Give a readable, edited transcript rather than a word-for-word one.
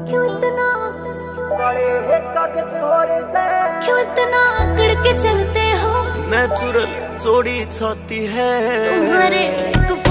क्यों इतना बड़े कागज हो रे से क्यों इतना अकड़ के चलते हो? नेचुरल जोड़ी छाती है तुम्हारे